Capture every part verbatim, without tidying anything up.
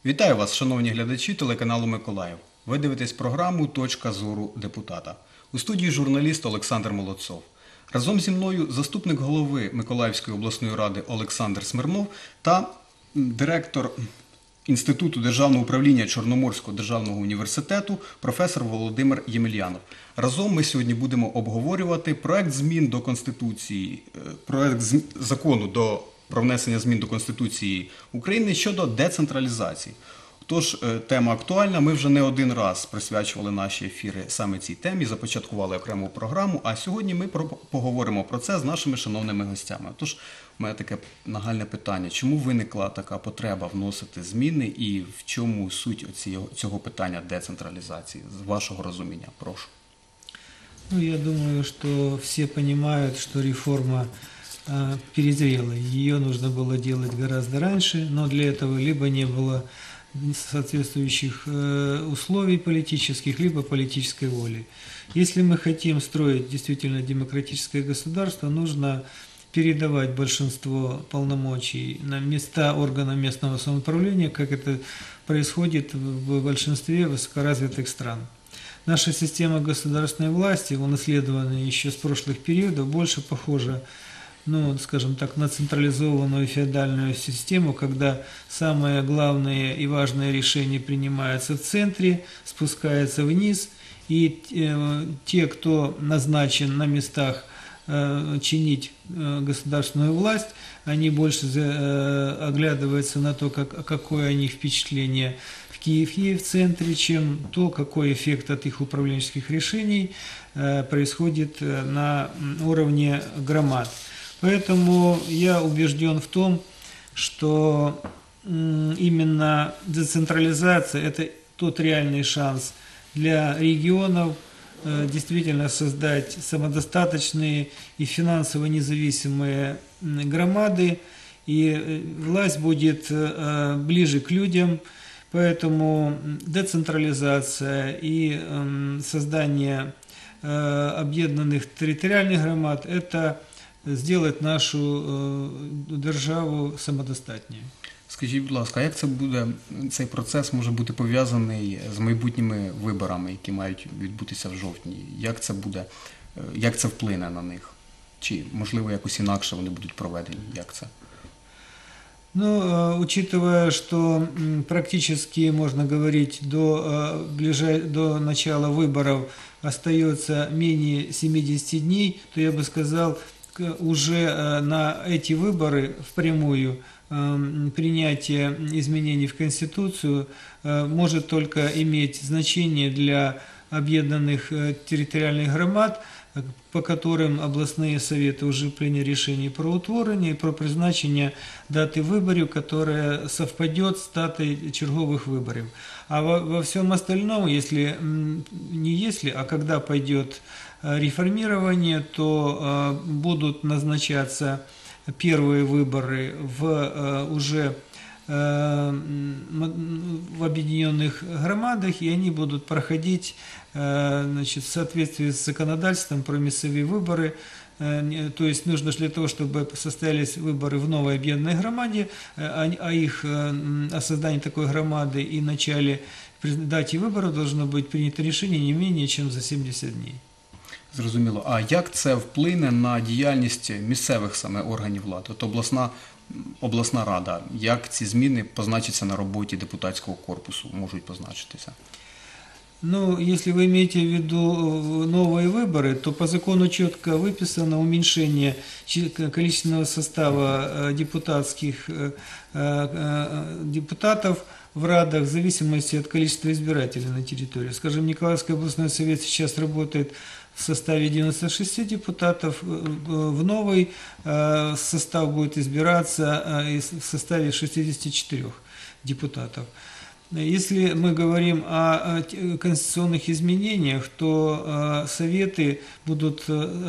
Вітаю вас, шановні глядачі телеканалу Миколаїв. Ви дивитесь програму «Точка зору депутата». У студії журналіст Олександр Молодцов. Разом зі мною заступник голови Миколаївської обласної ради Олександр Смирнов та директор Інституту державного управління Чорноморського державного університету професор Володимир Ємельянов. Разом ми сьогодні будемо обговорювати проект змін до Конституції, проект закону до про внесення змін до Конституції України щодо децентралізації. Тож, тема актуальна, ми вже не один раз присвячували наші ефіри саме цій темі, започаткували окрему програму, а сьогодні ми поговоримо про це з нашими шановними гостями. Тож, у мене таке нагальне питання, чому виникла така потреба вносити зміни і в чому суть цього питання децентралізації, з вашого розуміння? Прошу. Ну, я думаю, что все понимают, что реформа э, перезрела. Ее нужно было делать гораздо раньше, но для этого либо не было соответствующих э, условий политических, либо политической воли. Если мы хотим строить действительно демократическое государство, нужно передавать большинство полномочий на места органов местного самоуправления, как это происходит в большинстве высокоразвитых стран. Наша система государственной власти, унаследованная еще с прошлых периодов, больше похожа, ну, скажем так, на централизованную феодальную систему, когда самые главные и важные решения принимаются в центре, спускаются вниз, и э, те, кто назначен на местах э, чинить э, государственную власть, они больше э, оглядываются на то, как, какое о них впечатление в Киеве, в центре, чем то, какой эффект от их управленческих решений э, происходит на уровне громад. Поэтому я убежден в том, что э, именно децентрализация – это тот реальный шанс для регионов э, действительно создать самодостаточные и финансово независимые э, громады, и э, власть будет э, ближе к людям. Поэтому децентрализация и э, создание э, объединенных территориальных громад – это сделать нашу э, державу самодостатньою. Скажіть, будь ласка, як це буде, цей процес може бути пов'язаний з майбутніми виборами, які мають відбутися в жовтні? Як це буде, як це вплине на них? Чи, можливо, якось інакше вони будуть проведені? Як це? Ну, учитывая, что практически, можно говорить, до, ближай, до начала выборов остается менее семидесяти дней, то я бы сказал, уже на эти выборы впрямую принятие изменений в Конституцию может только иметь значение для объединенных территориальных громад, по которым областные советы уже приняли решение про утворение и про призначение даты выборов, которая совпадет с датой черговых выборов. А во, во всем остальном, если не если, а когда пойдет реформирование, то будут назначаться первые выборы в уже в объединенных громадах, и они будут проходить, значит, в соответствии с законодательством про местные выборы. То есть нужно для того, чтобы состоялись выборы в новой объединенной громаде, а их о создании такой громады и начале дате выборов должно быть принято решение не менее чем за семьдесят дней. Зрозуміло. А як це вплине на діяльність місцевих саме органів влади, тобто обласна, обласна рада? Як ці зміни позначаться на роботі депутатського корпусу, можуть позначитися? Ну, если вы имеете в виду новые выборы, то по закону четко выписано уменьшение количественного состава депутатских депутатов в радах в зависимости от количества избирателей на территории. Скажем, Николаевский областной совет сейчас работает в составе девяноста шести депутатов, в новый состав будет избираться в составе шестидесяти четырёх депутатов. Если мы говорим о конституционных изменениях, то советы будут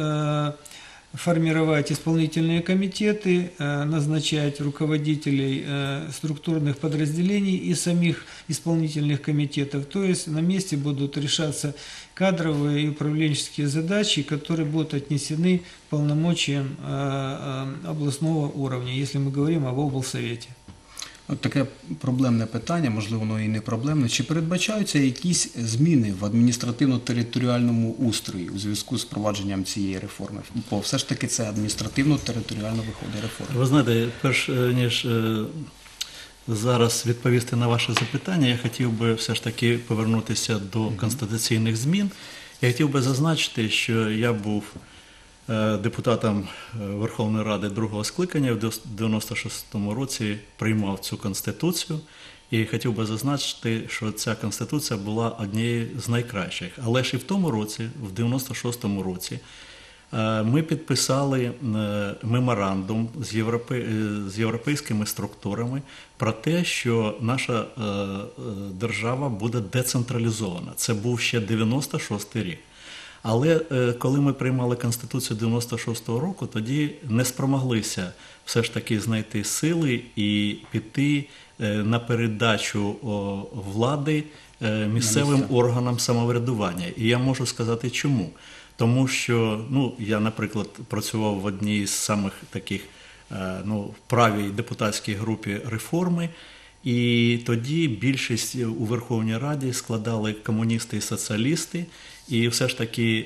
формировать исполнительные комитеты, назначать руководителей структурных подразделений и самих исполнительных комитетов. То есть на месте будут решаться кадровые и управленческие задачи, которые будут отнесены к полномочиям областного уровня, если мы говорим об облсовете. От таке проблемне питання, можливо, воно і не проблемне. Чи передбачаються якісь зміни в адміністративно-територіальному устрої у зв'язку з впровадженням цієї реформи? Бо все ж таки це адміністративно-територіальна виходить реформа. Ви знаєте, перш ніж е, зараз відповісти на ваше запитання, я хотів би все ж таки повернутися до конституційних змін. Я хотів би зазначити, що я був е, депутатом Верховної Ради другого скликання, в дев'яносто шостому році приймав цю конституцію. І хотів би зазначити, що ця конституція була однією з найкращих. Але ж і в тому році, в дев'яносто шостому році, ми підписали меморандум з, європей... з європейськими структурами про те, що наша держава буде децентралізована. Це був ще дев'яносто шостий рік. Але коли ми приймали Конституцію дев'яносто шостого року, тоді не спромоглися все ж таки знайти сили і піти на передачу влади місцевим органам самоврядування. І я можу сказати, чому. Тому що, ну, я, наприклад, працював в одній з самих таких, ну, правій депутатській групі реформи, і тоді більшість у Верховній Раді складали комуністи і соціалісти, і все ж таки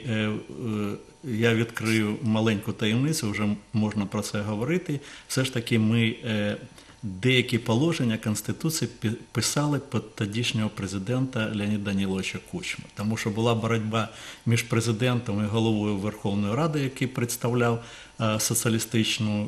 я відкрию маленьку таємницю, вже можна про це говорити, все ж таки ми деякі положення Конституції писали під тодішнього президента Леоніда Даниловича Кучми. Тому що була боротьба між президентом і головою Верховної Ради, який представляв соціалістичну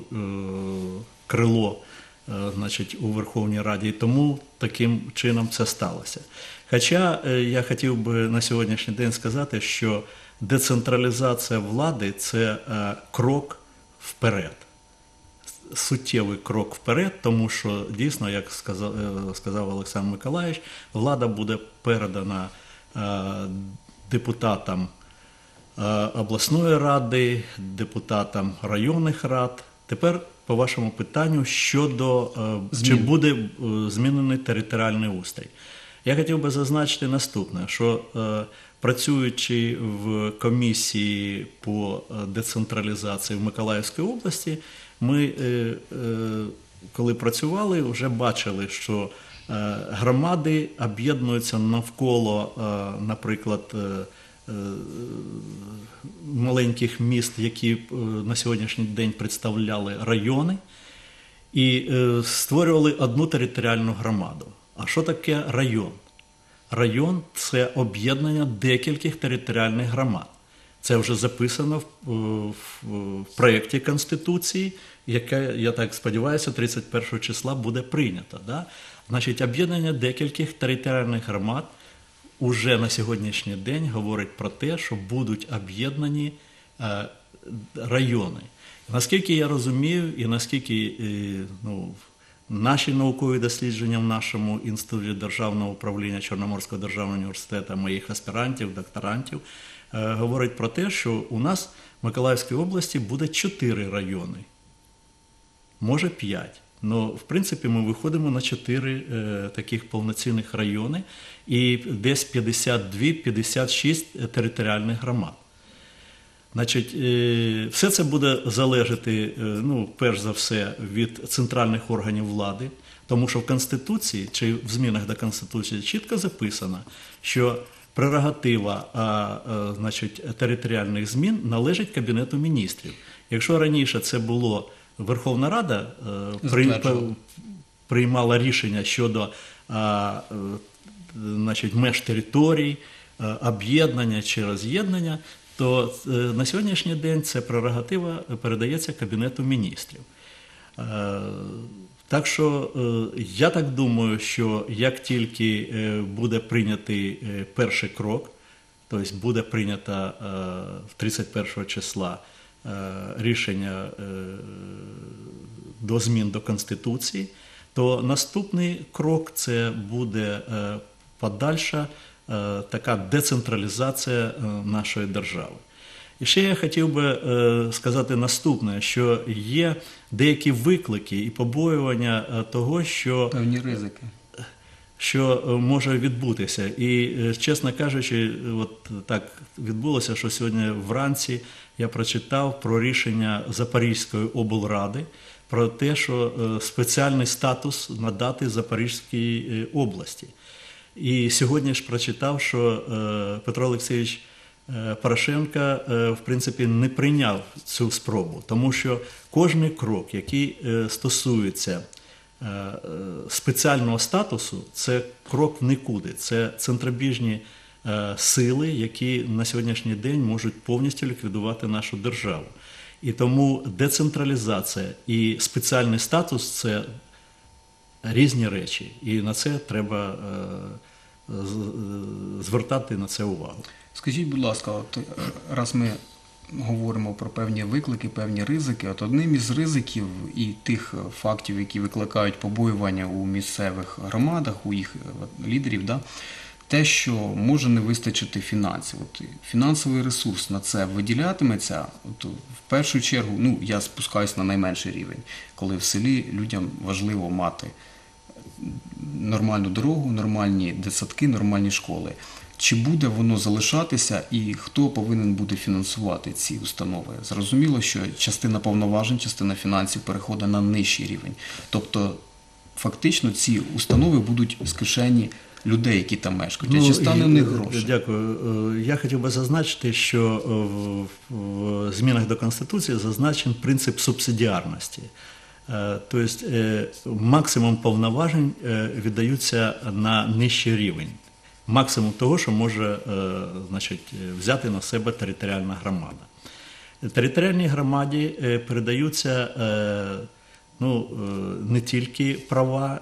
крило, значить, у Верховній Раді. І тому таким чином це сталося. Хоча я хотів би на сьогоднішній день сказати, що децентралізація влади – це крок вперед. Суттєвий крок вперед, тому що дійсно, як сказав, сказав Олександр Миколаївич, влада буде передана е, депутатам е, обласної ради, депутатам районних рад. Тепер по вашому питанню щодо е, чи буде е, змінений територіальний устрій. Я хотів би зазначити наступне, що е, працюючи в комісії по децентралізації в Миколаївській області, ми, коли працювали, вже бачили, що громади об'єднуються навколо, наприклад, маленьких міст, які на сьогоднішній день представляли райони, і створювали одну територіальну громаду. А що таке район? Район – це об'єднання декількох територіальних громад. Це вже записано в, в, в проєкті Конституції, яке, я так сподіваюся, тридцять першого числа буде прийнято. Да? Значить, об'єднання декількох територіальних громад уже на сьогоднішній день говорить про те, що будуть об'єднані е, райони. Наскільки я розумію, і наскільки е, ну, наші наукові дослідження в нашому інституті державного управління Чорноморського державного університету, моїх аспірантів, докторантів, говорить про те, що у нас в Миколаївській області буде чотири райони, може п'ять. Але, в принципі, ми виходимо на чотири е, таких повноцінних райони і десь п'ятдесят два - п'ятдесят шість територіальних громад. Значить, е, все це буде залежати, е, ну, перш за все, від центральних органів влади, тому що в Конституції, чи в змінах до Конституції чітко записано, що прерогатива а, а, значить, територіальних змін належить Кабінету міністрів. Якщо раніше це було Верховна Рада а, при, приймала рішення щодо а, а, значить, меж територій, а, об'єднання чи роз'єднання, то а, на сьогоднішній день ця прерогатива передається Кабінету міністрів. А, Так що я так думаю, що як тільки буде прийнятий перший крок, тобто буде прийнято тридцять першого числа рішення до змін до Конституції, то наступний крок – це буде подальша така децентралізація нашої держави. І ще я хотів би е, сказати наступне, що є деякі виклики і побоювання того, що, певні ризики, що може відбутися. І, чесно кажучи, от так відбулося, що сьогодні вранці я прочитав про рішення Запорізької облради про те, що е, спеціальний статус надати Запорізькій е, області. І сьогодні ж прочитав, що е, Петро Олексійович е, Порошенко, е, в принципі, не прийняв цю спробу, тому що кожний крок, який е, стосується е, е, спеціального статусу, це крок в нікуди, це центробіжні е, сили, які на сьогоднішній день можуть повністю ліквідувати нашу державу. І тому децентралізація і спеціальний статус – це різні речі, і на це треба е, звертати на це увагу. Скажіть, будь ласка, от раз ми говоримо про певні виклики, певні ризики, от одним із ризиків і тих фактів, які викликають побоювання у місцевих громадах, у їх лідерів, да, те, що може не вистачити фінансів. От фінансовий ресурс на це виділятиметься, от в першу чергу, ну, я спускаюсь на найменший рівень, коли в селі людям важливо мати нормальну дорогу, нормальні дитсадки, нормальні школи. Чи буде воно залишатися і хто повинен буде фінансувати ці установи? Зрозуміло, що частина повноважень, частина фінансів переходить на нижчий рівень. Тобто, фактично, ці установи будуть з кишені людей, які там мешкають. А чи стане в них гроші? Дякую. Я хотів би зазначити, що в, в змінах до Конституції зазначен принцип субсидіарності. Тобто максимум повноважень віддаються на нижчий рівень. Максимум того, що може значить, взяти на себе територіальна громада. Територіальній громаді передаються ну, не тільки права,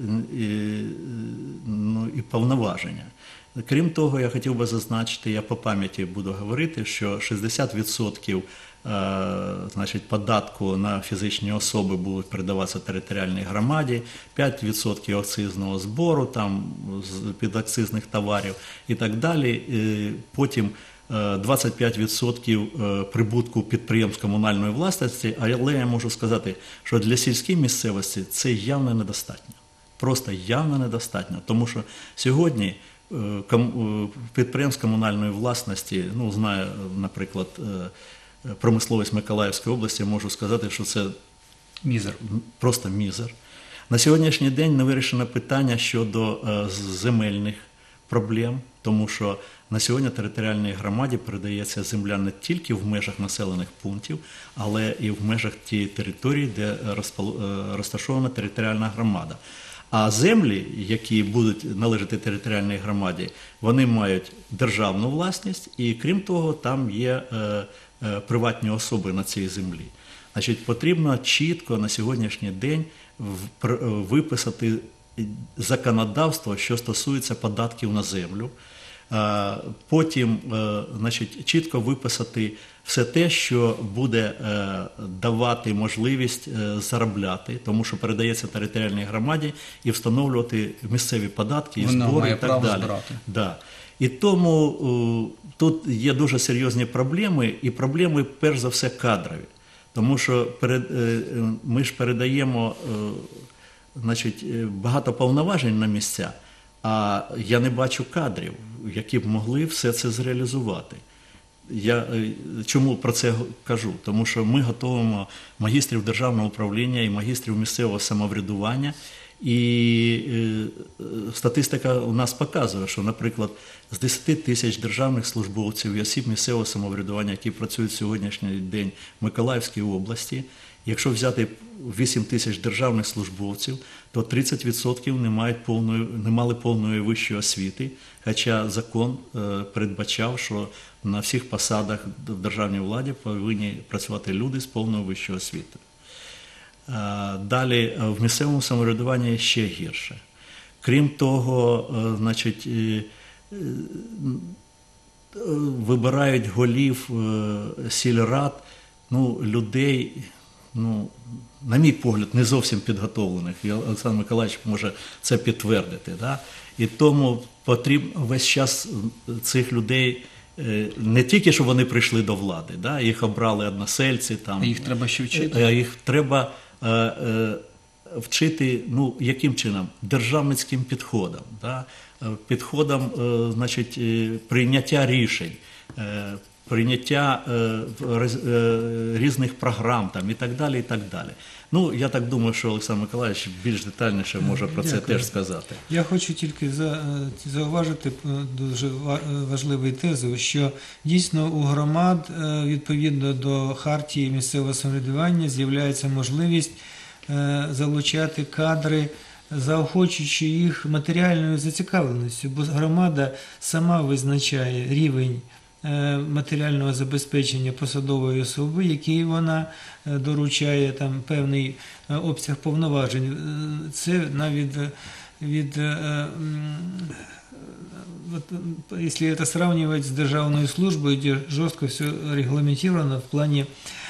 ну, і повноваження. Крім того, я хотів би зазначити, я по пам'яті буду говорити, що шістдесят відсотків значить, податку на фізичні особи будуть передаватися територіальній громаді, п'ять відсотків акцизного збору, там, підакцизних товарів і так далі. Потім двадцять п'ять відсотків прибутку підприємств комунальної власності, але я можу сказати, що для сільської місцевості це явно недостатньо. Просто явно недостатньо, тому що сьогодні підприємств комунальної власності, ну, знаю, наприклад, промисловість Миколаївської області, можу сказати, що це мізер. Просто мізер. На сьогоднішній день не вирішено питання щодо земельних проблем, тому що на сьогодні територіальній громаді передається земля не тільки в межах населених пунктів, але і в межах тієї території, де розташована територіальна громада. А землі, які будуть належати територіальній громаді, вони мають державну власність і, крім того, там є приватні особи на цій землі. Значить, потрібно чітко на сьогоднішній день виписати законодавство, що стосується податків на землю. Потім, значить, чітко виписати все те, що буде давати можливість заробляти, тому що передається територіальній громаді і встановлювати місцеві податки і Вона збори має і так право далі. збирати. Да. І тому тут є дуже серйозні проблеми, і проблеми, перш за все, кадрові. Тому що перед, ми ж передаємо значить, багато повноважень на місця, а я не бачу кадрів, які б могли все це зреалізувати. Я чому про це кажу? Тому що ми готуємо магістрів державного управління і магістрів місцевого самоврядування, і статистика у нас показує, що, наприклад, з десять тисяч державних службовців і осіб місцевого самоврядування, які працюють в сьогоднішній день в Миколаївській області, якщо взяти вісім тисяч державних службовців, то тридцять відсотків не мають повної, не мали повної вищої освіти, хоча закон передбачав, що на всіх посадах в державній владі повинні працювати люди з повною вищою освітою. Далі, в місцевому самоврядуванні ще гірше. Крім того, значить, вибирають голів сільрад, ну, людей, ну, на мій погляд, не зовсім підготовлених. І Олександр Миколаївич може це підтвердити. Да? І тому потрібно весь час цих людей, не тільки, щоб вони прийшли до влади, да? Їх обрали односельці. Там, А їх треба ще вчити? А їх треба е, е, вчити, ну, яким чином? Державницьким підходом. Да? Підходом, е, значить, прийняття рішень, е, прийняття е, в- роз- е, різних програм там, і так далі. і так далі. Ну, я так думаю, що Олександр Миколаївич більш детальніше може про це Дякую. теж сказати. Я хочу тільки за- е, зауважити е, дуже ва- е, важливий тезу, що дійсно у громад е, відповідно до хартії місцевого самоврядування з'являється можливість е, залучати кадри, заохочуючи їх матеріальною зацікавленістю, бо громада сама визначає рівень е, матеріального забезпечення посадової особи, який вона е, доручає там певний е, обсяг повноважень. Е, Це навіть е, від, е, м, вот, м, если это сравнивать с державной службой, где жестко все регламентировано в плане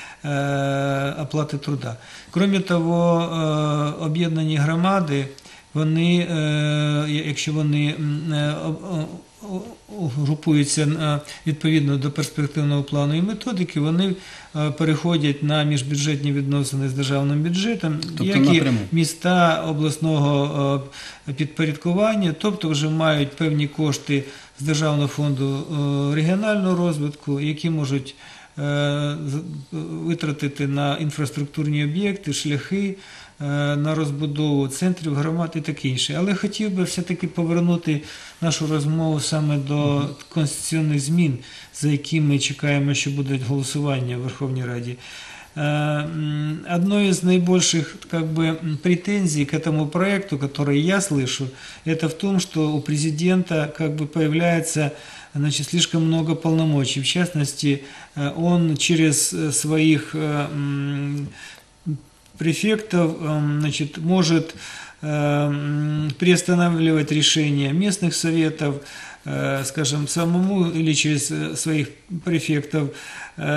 э, оплати труда. Кроме того, е, об'єднані громади, вони, е, якщо вони м, е, о- о- о- групуються е, відповідно до перспективного плану і методики, вони е, переходять на міжбюджетні відносини з державним бюджетом, Тобто як і напряму. міста обласного е, підпорядкування, тобто вже мають певні кошти з Державного фонду е, регіонального розвитку, які можуть е, з- витратити на інфраструктурні об'єкти, шляхи, е, на розбудову центрів громад і таке інше. Але хотів би все-таки повернути нашу розмову саме до конституційних змін, за які ми чекаємо, що буде голосування в Верховній Раді. Э, м, Одной из наибольших как бы, м, претензий к этому проекту, который я слышу, это в том, что у президента как бы появляется, значит, слишком много полномочий. В частности, э, он через э, своих э, м, префектов э, значит, может э, м, приостанавливать решения местных советов, э, скажем, самому или через э, своих префектов э,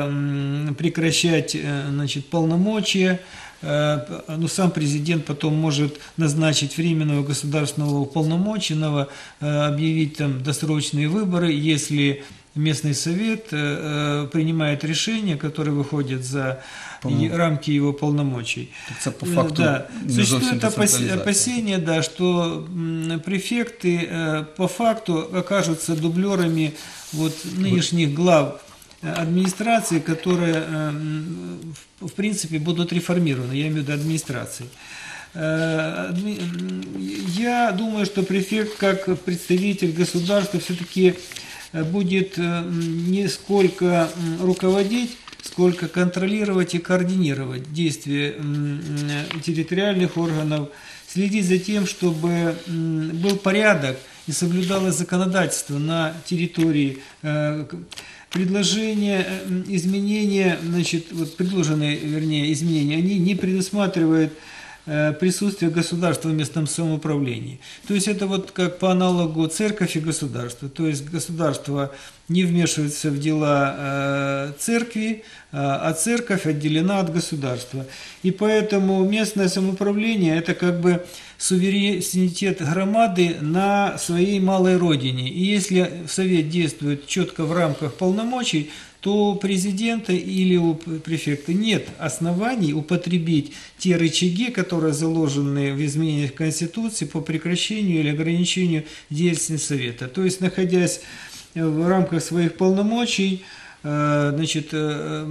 м, прекращать э, значит, полномочия. Э, п- Ну, сам президент потом может назначить временного государственного уполномоченного, э, объявить там досрочные выборы, если местный совет э, э, принимает решения, которые выходят за Полно- и- рамки его полномочий. Так це по факту Да. не зовсім Существует опас- децентралізація. опасение, да, что м, префекты э, по факту окажутся дублерами вот, нынешних глав э, администрации, которые э, м, в- в принципе будут реформированы, я имею в виду администрации. Э, адми- м, Я думаю, что префект как представитель государства все-таки будет э, м, не сколько м, руководить, сколько контролировать и координировать действия м, м, территориальных органов, следить за тем, чтобы м, был порядок и соблюдалось законодательство на территории. Э, к- Предложения, э, м, изменения, значит, вот предложенные, вернее, изменения, они не предусматривают э, присутствие государства в местном самоуправлении. То есть это вот как по аналогу церковь и государство. То есть государство не вмешивается в дела э, церкви, а а церковь отделена от государства. И поэтому местное самоуправление – это как бы суверенитет громады на своей малой родине. И если совет действует четко в рамках полномочий, то у президента или у префекта нет оснований употребить те рычаги, которые заложены в изменениях Конституции по прекращению или ограничению деятельности Совета. То есть, находясь в рамках своих полномочий, э, значит, э,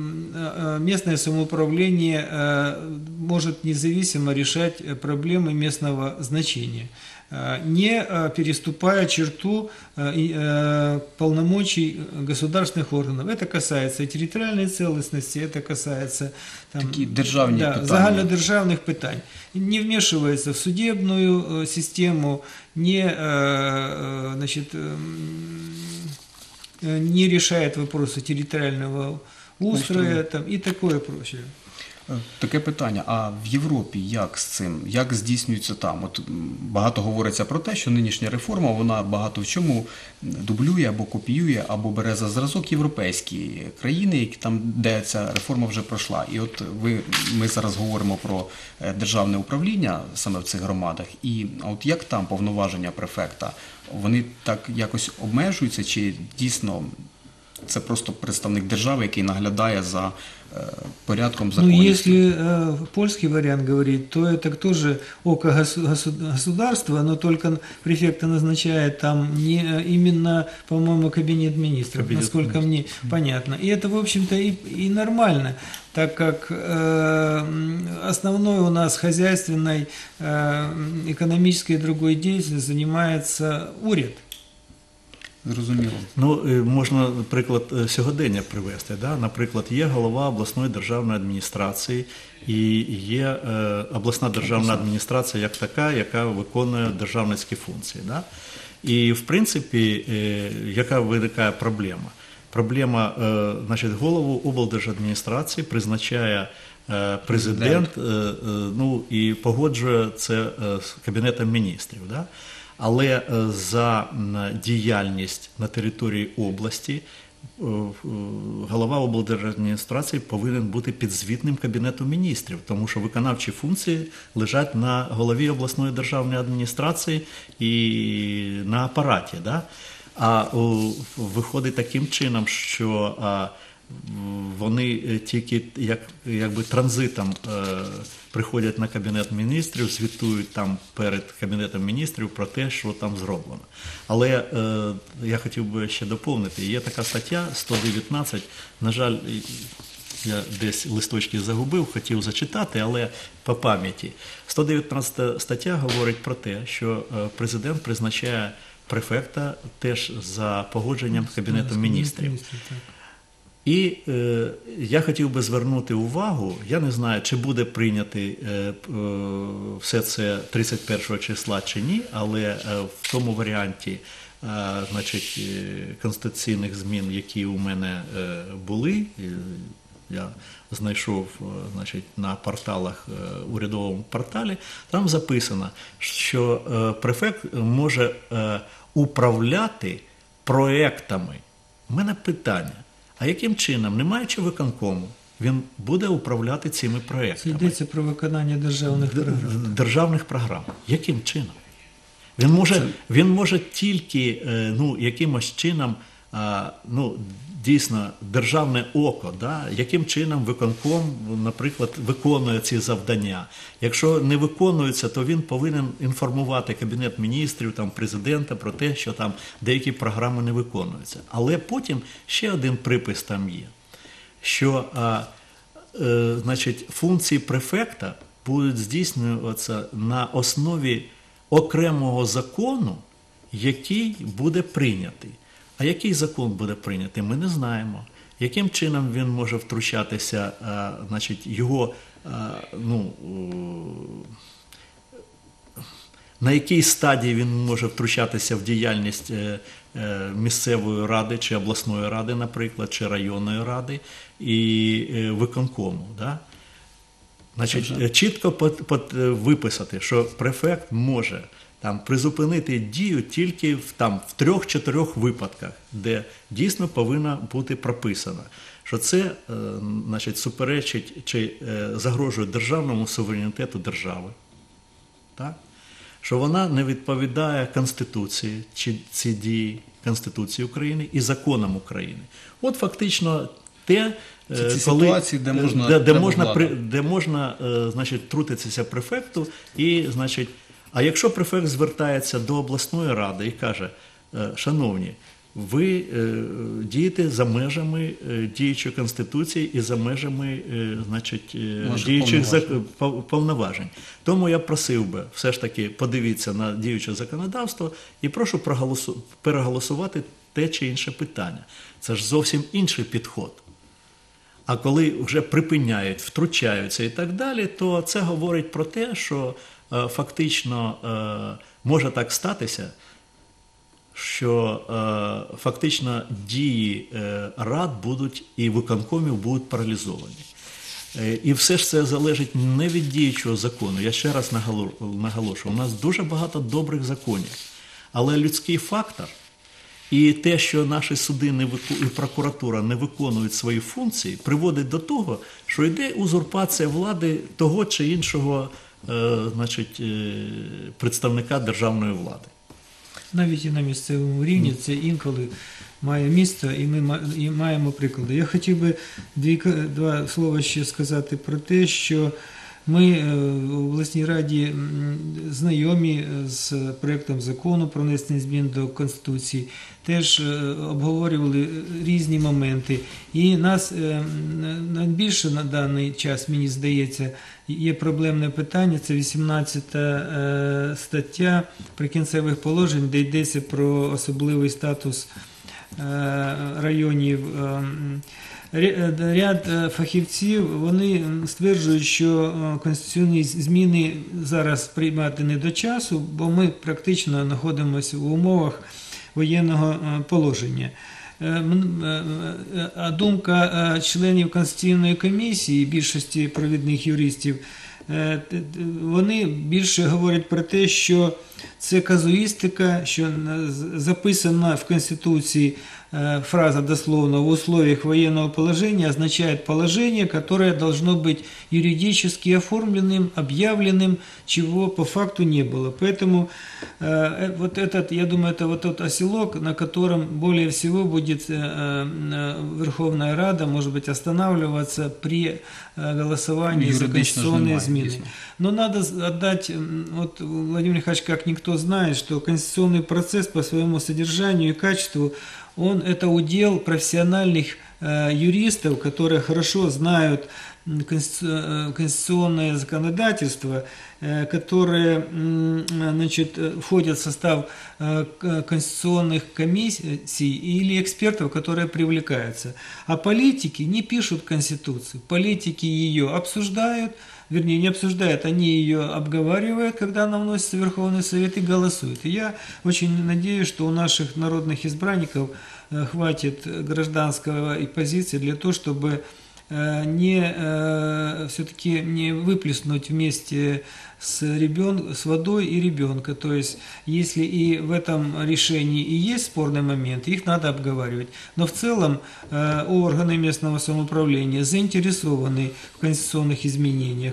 э, местное самоуправление э, может независимо решать проблемы местного значения, э, не э, переступая черту э, и, э, полномочий государственных органов. Это касается и территориальной целостности, это касается там, Такі державні да, питання. загальнодержавных питань. Не вмешивается в судебную э, систему, не, э, э, значит, эм, э, не решает вопросы территориального устроя там, и такое прочее. Таке питання, а в Європі як з цим? Як здійснюється там? От м, багато говориться про те, що нинішня реформа, вона багато в чому дублює або копіює, або бере за зразок європейські країни, які там, де ця реформа вже пройшла. І от ви, ми зараз говоримо про е, державне управління саме в цих громадах. І а от як там повноваження префекта? Вони так якось обмежуються чи дійсно це просто представник держави, який наглядає за е, порядком Ну, законністю. если э, польский вариант говорить, то это тоже око госу- госу- государства, но только префекта назначает там не э, именно, по-моему, кабинет министров, Кабинет насколько мне понятно. И это, в общем-то, и, и нормально, так как э, м, основной у нас хозяйственной, э, экономической и другой деятельностью занимается уряд. Зрозуміло. Ну, е, можна приклад е, сьогодення привести. Да? Наприклад, є голова обласної державної адміністрації і є е, обласна державна адміністрація як така, яка виконує державницькі функції. Да? І, в принципі, е, яка виникає проблема? Проблема, е, значить, голову облдержадміністрації призначає е, президент, е, е, ну, і погоджує це е, з Кабінетом міністрів. Да? Але е, за м, діяльність на території області е, е, голова облдержадміністрації повинен бути підзвітним Кабінету міністрів, тому що виконавчі функції лежать на голові обласної державної адміністрації і на апараті. Да? А о, виходить таким чином, що а, вони тільки як, якби транзитом е, приходять на Кабінет міністрів, звітують там перед Кабінетом міністрів про те, що там зроблено. Але е, я хотів би ще доповнити, є така стаття сто дев'ятнадцять, на жаль, я десь листочки загубив, хотів зачитати, але по пам'яті. сто дев'ятнадцята стаття говорить про те, що е, президент призначає префекта теж за погодженням Кабінету міністрів. Так. І е, я хотів би звернути увагу, я не знаю, чи буде прийнятий е, е, все це тридцять першого числа чи ні, але е, в тому варіанті е, значить, е, конституційних змін, які у мене е, були, е, я знайшов е, значить, на порталах, е, урядовому порталі, там записано, що е, префект може е, управляти проектами. У мене питання. А яким чином, не маючи виконкому, він буде управляти цими проєктами? Йдеться про виконання державних Д- програм. Державних програм. Яким чином? Він може, він може тільки е, ну, якимось чином, а, ну, дійсно, державне око, да? Яким чином виконком, наприклад, виконує ці завдання. Якщо не виконується, то він повинен інформувати Кабінет міністрів, там, президента про те, що там деякі програми не виконуються. Але потім ще один припис там є, що а, е, значить, функції префекта будуть здійснюватися на основі окремого закону, який буде прийнятий. А який закон буде прийнятий, ми не знаємо. Яким чином він може втручатися, а, значить, його, а, ну, на якій стадії він може втручатися в діяльність е, е, місцевої ради чи обласної ради, наприклад, чи районної ради і е, виконкому. Да? Значить, чітко пот- пот- виписати, що префект може там призупинити дію тільки в там в трьох-чотирьох випадках, де дійсно повинна бути прописано, що це е, значить, суперечить чи е, загрожує державному суверенітету держави, так? Що вона не відповідає Конституції чи ці дії Конституції України і законам України. От фактично те, Це ці коли, ситуації, де можна- де, де треба можна, влада. при- де можна е, значить, втрутитися префекту і, значить, а якщо префект звертається до обласної ради і каже, е, шановні, ви е, дієте за межами е, діючої Конституції і за межами е, значить, е, Ваших діючих повноважень. зак- пов- повноважень. Тому я просив би все ж таки подивіться на діюче законодавство і прошу проголосу- переголосувати те чи інше питання. Це ж зовсім інший підход. А коли вже припиняють, втручаються і так далі, то це говорить про те, що е, фактично е, може так статися, що е, фактично дії е, рад будуть і виконкомів будуть паралізовані. Е, і все ж це залежить не від діючого закону. Я ще раз наголо- наголошую, у нас дуже багато добрих законів, але людський фактор і те, що наші суди не вику- і прокуратура не виконують свої функції, приводить до того, що йде узурпація влади того чи іншого е, значить, е, представника державної влади. Навіть і на місцевому рівні це інколи має місто, і ми ма- і маємо приклади. Я хотів би дві, к- два слова ще сказати про те, що ми е, в обласній раді м, знайомі з проєктом закону про внесення змін до Конституції, теж е, обговорювали різні моменти. І нас е, м, найбільше на даний час, мені здається, є проблемне питання, це вісімнадцята е, стаття Прикінцевих положень, де йдеться про особливий статус е, районів. е, Ря- Ряд е, фахівців, вони стверджують, що е, конституційні зміни зараз приймати не до часу, бо ми практично знаходимося в умовах воєнного е, положення. Е, м- е, е, А думка е, членів Конституційної комісії, більшості провідних юристів, е, т- т- вони більше говорять про те, що це казуїстика, що е, з- записана в Конституції э, фраза дословно «в условиях военного положения» означает положение, которое должно быть юридически оформленным, объявленным, чего по факту не было. Поэтому э, вот этот, я думаю, это вот тот оселок, на котором более всего будет э, э, Верховная Рада, может быть, останавливаться при э, голосовании за Юридично ж конституционные немає, измены. дійсно. Но надо отдать, м, вот Владимир Михайлович, как никто знает, что конституционный процесс по своему содержанию и качеству, он это удел профессиональных э, юристов, которые хорошо знают м, конститу- э, конституционное законодательство, э, которые м, значит, э, входят в состав э, к- конституционных комиссий или экспертов, которые привлекаются. А политики не пишут Конституцию, политики ее обсуждают, вернее, не обсуждают, они ее обговаривают, когда она вносится в Верховный Совет, и голосуют. И я очень надеюсь, что у наших народных избранников э, хватит гражданского и позиции для того, чтобы э, не э, все-таки не выплеснуть вместе с, ребен... с водой и ребенка. То есть, если и в этом решении и есть спорный момент, их надо обговаривать. Но в целом э, органы местного самоуправления заинтересованы в конституционных изменениях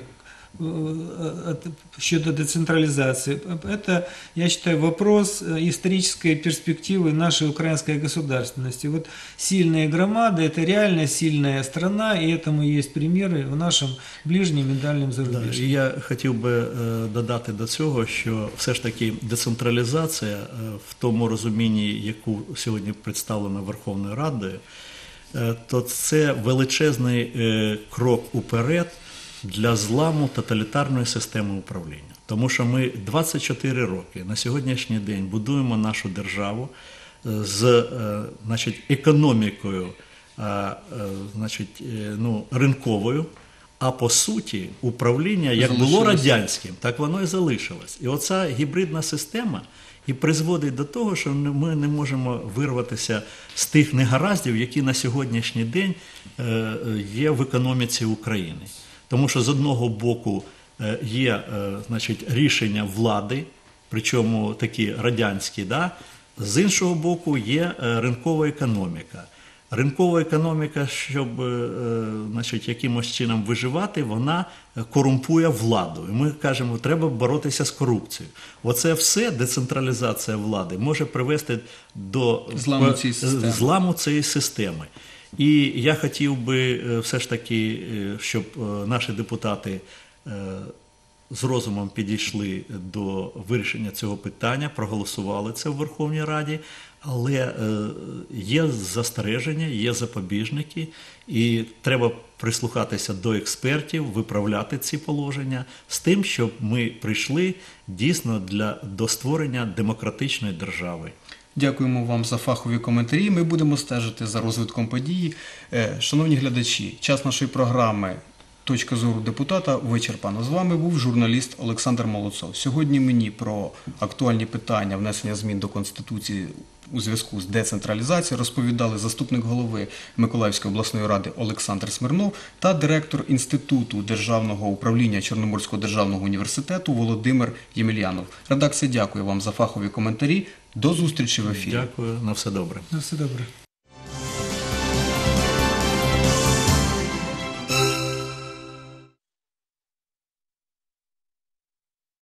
э, от- щодо децентрализации. Это, я считаю, вопрос э, исторической перспективы нашей украинской государственности. Вот сильные громады – это реально сильная страна, и этому есть примеры в нашем ближнем и дальнем Да, зарубежье. і я хотів би е, додати до цього, що все ж таки децентралізація е, в тому розумінні, яку сьогодні представлена Верховною Радою, е, то це величезний е, крок уперед для зламу тоталітарної системи управління. Тому що ми двадцять чотири роки на сьогоднішній день будуємо нашу державу е, з е, значить, економікою е, е, значить, е, ну, ринковою, а по суті управління як було Залишилося. радянським, так воно і залишилось. І оця гібридна система і призводить до того, що ми не можемо вирватися з тих негараздів, які на сьогоднішній день е, е, є в економіці України. Тому що з одного боку е, є е, значить, рішення влади, причому такі радянські, да? З іншого боку є е, ринкова економіка. Ринкова економіка, щоб е, значить, якимось чином виживати, вона корумпує владу. І ми кажемо, треба боротися з корупцією. Оце все, децентралізація влади, може привести до Зламу цієї системи. зламу цієї системи. І я хотів би е, все ж таки, е, щоб е, наші депутати е, з розумом підійшли до вирішення цього питання, проголосували це в Верховній Раді, але е, є застереження, є запобіжники, і треба прислухатися до експертів, виправляти ці положення з тим, щоб ми прийшли дійсно для, до створення демократичної держави. Дякуємо вам за фахові коментарі. Ми будемо стежити за розвитком події. Е, Шановні глядачі, час нашої програми «Точка зору депутата» вичерпано. З вами був журналіст Олександр Молодцов. Сьогодні мені про актуальні питання внесення змін до Конституції у зв'язку з децентралізацією розповідали заступник голови Миколаївської обласної ради Олександр Смирнов та директор Інституту державного управління Чорноморського державного університету Володимир Ємельянов. Редакція дякує вам за фахові коментарі. До зустрічі в ефірі. Дякую, на все добре. Ну, все добре.